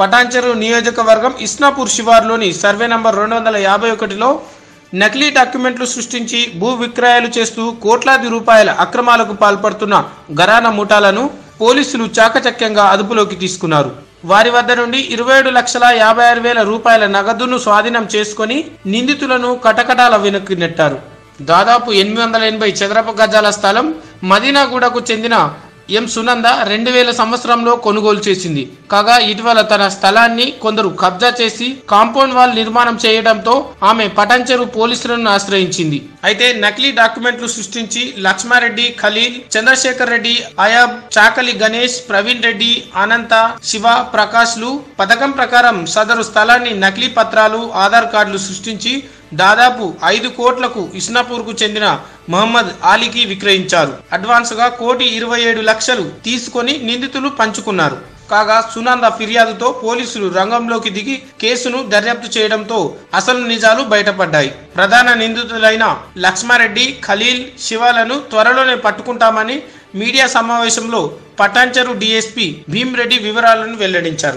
పటాన్చెరు నియోజకవర్గం ఇస్నాపూర్ శివార్లోని survey number 251లో నకిలీ డాక్యుమెంట్లు సృష్టించి భూ విక్రయాలు చేస్తూ కోట్లాది రూపాయల అక్రమాలకు పాల్పడుతున్న ఘరానా ముఠాలను పోలీసులు చాకచక్యంగా అదుపులోకి తీసుకున్నారు. వారి వద్ద నుండి 27,56,000 రూపాయల నగదును స్వాధీనం చేసుకుని నిందితులను కటకటాల వెనక్కి నెట్టారు. దాదాపు 880 చదరపు గజాల స్థలం మదీనాగూడకు చెందిన ఎం సునంద 2000 సంవత్సరంలో కొనుగోలు చేసింది. కాగా ఇటీవల తన స్థలాన్ని కొందరు కబ్జా చేసి కాంపౌండ్ వాల్ నిర్మాణం చేయడంతో ఆమె పటాన్చెరు పోలీసులను ఆశ్రయించింది. అయితే నకిలీ డాక్యుమెంట్లు సృష్టించి లక్ష్మారెడ్డి, ఖలీల్, చంద్రశేఖర్ రెడ్డి, అయాబ్, చాకలి గణేష్, ప్రవీణ్ రెడ్డి, అనంత, శివ, ప్రకాష్లు పథకం ప్రకారం సదరు స్థలాన్ని నకిలీ పత్రాలు, ఆధార్ కార్డులు సృష్టించి దాదాపు 5 కోట్లకు ఇస్నాపూర్కు చెందిన మహమ్మద్ ఆలీకి విక్రయించారు. అడ్వాన్స్ గా 1,27,00,000 తీసుకొని నిందితులు పంచుకున్నారు. కాగా సునంద ఫిర్యాదుతో పోలీసులు రంగంలోకి దిగి కేసును దర్యాప్తు చేయడంతో అసలు నిజాలు బయటపడ్డాయి. ప్రధాన నిందితులైన లక్ష్మారెడ్డి, ఖలీల్, శివాలను త్వరలోనే పట్టుకుంటామని మీడియా సమావేశంలో పటాన్చెరు డీఎస్పీ భీమ్రెడ్డి వివరాలను వెల్లడించారు.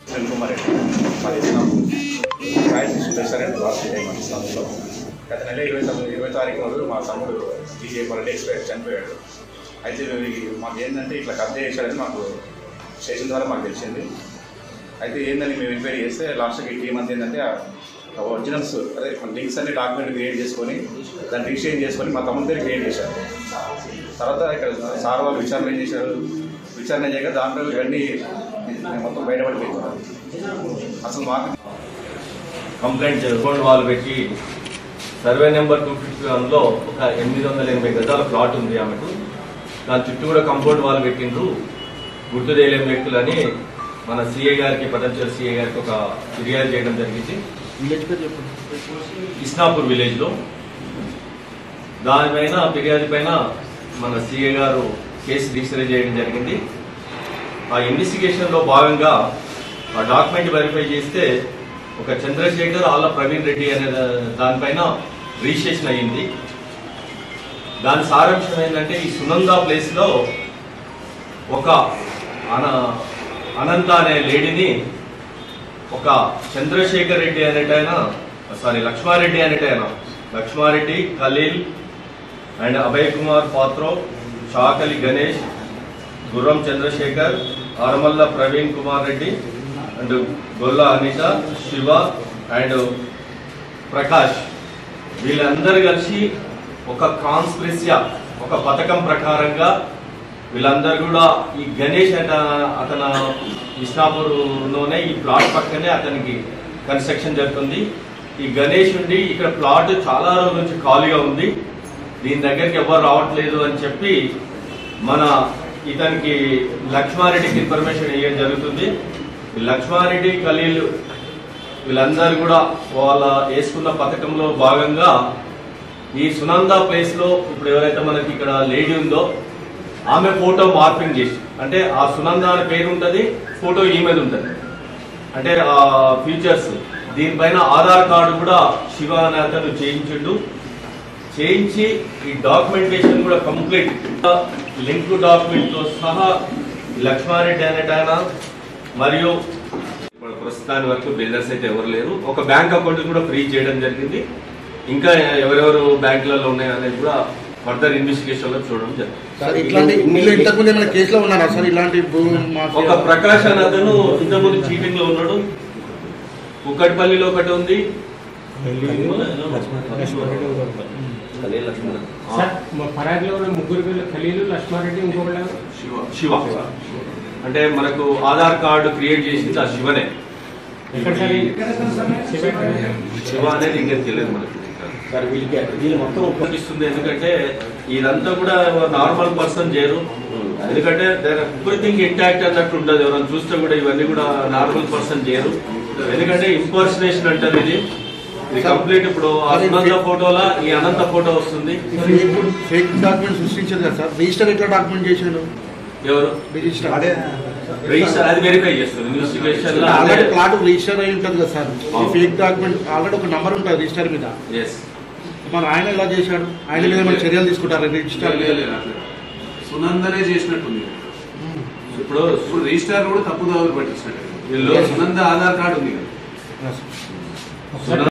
గత నెల 20 తారీఖు రోజు మా తమ్ముడు DJ రెడ్డి ఎక్స్పైర్ చనిపోయాడు. అయితే మాకు ఏంటంటే ఇట్లా కబ్జా చేశాడని మాకు స్టేషన్ ద్వారా మాకు తెలిసింది. అయితే ఏందని మేము ఎంక్వైరీ చేస్తే లాస్ట్కి ఈ మంత్ ఏంటంటే ఒరిజినల్స్ అదే లింక్స్ అన్ని డాక్యుమెంట్ క్రియేట్ చేసుకొని దాన్ని రిజిస్ట్రేషన్ చేసుకొని మా తమ్ముడి దగ్గర క్రియేట్ చేశారు. తర్వాత ఇక్కడ సార్ వాళ్ళు విచారణ చేశారు. విచారణ చేయక దాంట్లో ఇవన్నీ మొత్తం బయటపడిపోయింది. అసలు మాకు కంప్లైంట్ కాంపౌండ్ వాల్ పెట్టి సర్వే నెంబర్ 251లో ఒక 880 గజాల ప్లాట్ ఉంది ఆమెకు. దాని చుట్టూ కూడా కాంపౌండ్ వాల్ పెట్టిండ్రు గుర్తు చేయలేని వ్యక్తులని మన సిఐ గారికి, పటాన్చెరు సిఐ గారికి ఒక ఫిర్యాదు చేయడం జరిగింది ఇస్నాపూర్ విలేజ్లో. దానిపైన ఫిర్యాదు పైన మన సిఐ గారు కేసు రిజిస్టర్ చేయడం జరిగింది. ఆ ఇన్వెస్టిగేషన్లో భాగంగా ఆ డాక్యుమెంట్ వెరిఫై చేస్తే ఒక చంద్రశేఖర్ ఆళ్ళ ప్రవీణ్ రెడ్డి అనే దానిపైన రిజిస్ట్రేషన్ అయ్యింది. దాని సారాంశం ఏంటంటే ఈ సునంద ప్లేస్లో ఒక అనంత అనే లేడీని ఒక చంద్రశేఖర్ రెడ్డి అనేటైనా లక్ష్మారెడ్డి అనేటైనా Lakshmareddy, Khaleel and Abhay Kumar Patro, Chakali Ganesh, Gurram Chandrashekar, Aramalla Praveen Kumar Reddy and Golla Anitha, Shiva and Prakash వీళ్ళందరూ కలిసి ఒక కాన్స్పిరసీ, ఒక పథకం ప్రకారంగా వీళ్ళందరూ కూడా ఈ గణేష్ అతను ఇస్నాపూర్లోనే ఈ ప్లాట్ పక్కనే అతనికి కన్స్ట్రక్షన్ జరుగుతుంది. ఈ గణేష్ ఉండి ఇక్కడ ప్లాట్ చాలా రోజుల నుంచి ఖాళీగా ఉంది, దీని దగ్గరికి ఎవరు రావట్లేదు అని చెప్పి మన ఇతనికి లక్ష్మారెడ్డికి ఇన్ఫర్మేషన్ ఇవ్వడం జరుగుతుంది. లక్ష్మారెడ్డి, ఖలీల్ వీళ్ళందరూ కూడా వాళ్ళ వేసుకున్న పథకంలో భాగంగా ఈ సునంద ప్లేస్ లో ఇప్పుడు ఎవరైతే మనకి ఇక్కడ లేడీ ఉందో ఆమె ఫోటో మార్పింగ్ చేసి, అంటే ఆ సునంద అనే పేరు ఉంటుంది, ఫోటో ఈమెది ఉంటుంది, అంటే ఆ ఫీచర్స్ దీనిపైన ఆధార్ కార్డు కూడా శివ అనే అతను చేయించి ఈ డాక్యుమెంటేషన్ కూడా కంప్లీట్ లింక్ డాక్యుమెంట్ తో సహా లక్ష్మారెడ్డి అనేటాయన మరియు ప్రస్తుతాని వరకు బిల్డర్స్ అయితే ఎవరు లేరు. ఒక బ్యాంక్ అకౌంట్ కూడా ఫ్రీజ్ చేయడం జరిగింది. ఇంకా ఎవరెవరు బ్యాంకులలో ఉన్నాయో అనేది కూడా ఫర్దర్ ఇన్వెస్టిగేషన్ లో చూడడం జరిగింది. ఒక ప్రకాష్ అని అతను ఇంతకుముందు చీటింగ్ లో ఉన్నాడు. కుక్కటిపల్లిలో ఒకటి ఉంది. శివ అంటే మనకు ఆధార్ కార్డు క్రియేట్ చేసింది ఆ శివనే. శివ అనేది ఇంకా తెలియదు మనకు. ఉపయోగిస్తుంది ఎందుకంటే ఇదంతా కూడా నార్మల్ పర్సన్ చేయరు. ఎందుకంటే ఎవ్రీథింగ్ ఇంటాక్ట్ అన్నట్టు ఉంటుంది. ఎవరైనా చూస్తే కూడా ఇవన్నీ కూడా నార్మల్ పర్సన్ చేయరు. ఎందుకంటే ఇంపర్సనేషన్ అంటారు ఇది కంప్లీట్. ఇప్పుడు అనంత ఫోటోలా ఈ అనంత ఫోటో వస్తుంది. ఫేక్ డాక్యుమెంట్ సృష్టించారు కదా సార్, రిజిస్టర్ ఎట్లా డాక్యుమెంట్ చేశారు ఎవరు? రిజిస్టర్ అది వెరిఫై చేస్తారు ఇన్వెస్టిగేషన్. ఆల్రెడీ ప్లాట్ రిజిస్టర్ అయి ఉంటుంది కదా సార్, ఫేక్ డాక్యుమెంట్ ఆల్రెడీ ఒక నంబర్ ఉంటుంది రిజిస్టర్ మీద. మరి ఆయన ఎలా చేశాడు? ఆయన మీద మన చర్యలు తీసుకుంటారు రిజిస్టర్? సునందనే చేసినట్టుంది. ఇప్పుడు రిజిస్ట్రార్ కూడా తప్పుదారులు పట్టించినట్టు వీళ్ళు సునంద ఆధార్ కార్డు ఉంది కదా.